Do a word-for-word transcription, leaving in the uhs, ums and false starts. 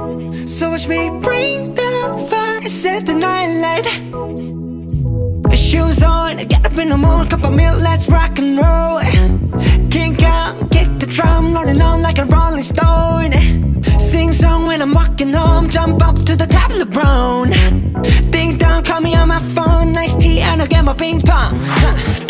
So watch me bring the fire, set the night light. Shoes on, get up in the morning, cup of milk, let's rock and roll. Kink out, kick the drum, rolling on like a rolling stone. Sing song when I'm walking home, jump up to the top of the brown. Ding dong, call me on my phone, nice tea and I'll get my ping pong.